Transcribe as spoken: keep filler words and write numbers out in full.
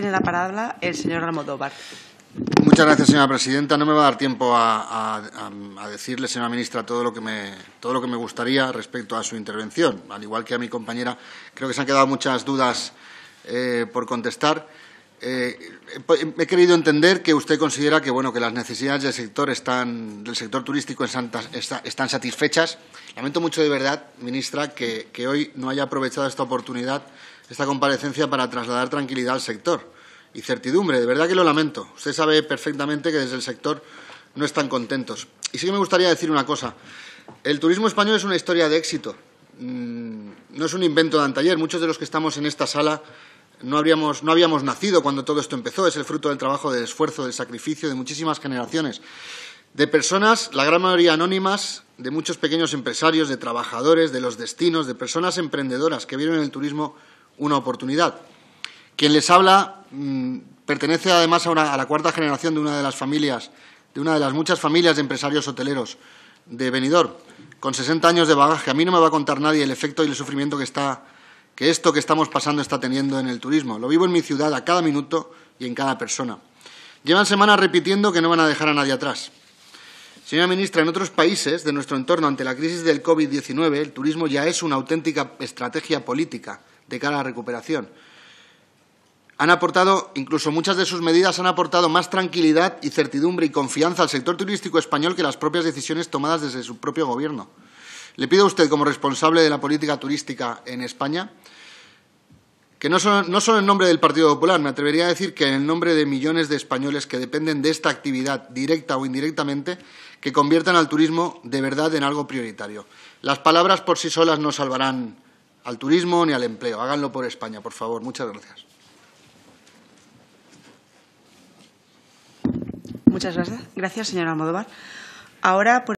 Tiene la palabra el señor Almodóvar. Muchas gracias, señora presidenta. No me va a dar tiempo a, a, a decirle, señora ministra, todo lo que me, todo lo que me gustaría respecto a su intervención. Al igual que a mi compañera, creo que se han quedado muchas dudas eh, por contestar. Eh, he, he querido entender que usted considera que, bueno, que las necesidades del sector, están, del sector turístico en Santa, está, están satisfechas. Lamento mucho, de verdad, ministra, que, que hoy no haya aprovechado esta oportunidad, esta comparecencia, para trasladar tranquilidad al sector y certidumbre. De verdad que lo lamento. Usted sabe perfectamente que desde el sector no están contentos. Y sí que me gustaría decir una cosa. El turismo español es una historia de éxito. No es un invento de anteayer. Muchos de los que estamos en esta sala no habríamos, no habíamos nacido cuando todo esto empezó. Es el fruto del trabajo, del esfuerzo, del sacrificio de muchísimas generaciones, de personas, la gran mayoría anónimas, de muchos pequeños empresarios, de trabajadores, de los destinos, de personas emprendedoras que vieron en el turismo una oportunidad. Quien les habla mmm, pertenece además a, una, a la cuarta generación de una de las familias, de una de las muchas familias de empresarios hoteleros de Benidorm, con sesenta años de bagaje. A mí no me va a contar nadie el efecto y el sufrimiento que, está, que esto que estamos pasando está teniendo en el turismo. Lo vivo en mi ciudad a cada minuto y en cada persona. Llevan semanas repitiendo que no van a dejar a nadie atrás. Señora ministra, en otros países de nuestro entorno, ante la crisis del COVID diecinueve, el turismo ya es una auténtica estrategia política de cara a la recuperación. Han aportado, incluso muchas de sus medidas han aportado más tranquilidad y certidumbre y confianza al sector turístico español que las propias decisiones tomadas desde su propio Gobierno. Le pido a usted, como responsable de la política turística en España, que no solo, no solo en nombre del Partido Popular, me atrevería a decir que en nombre de millones de españoles que dependen de esta actividad, directa o indirectamente, que conviertan al turismo de verdad en algo prioritario. Las palabras por sí solas no salvarán al turismo ni al empleo. Háganlo por España, por favor. Muchas gracias. Muchas gracias, gracias señor Almodóvar. Ahora, pues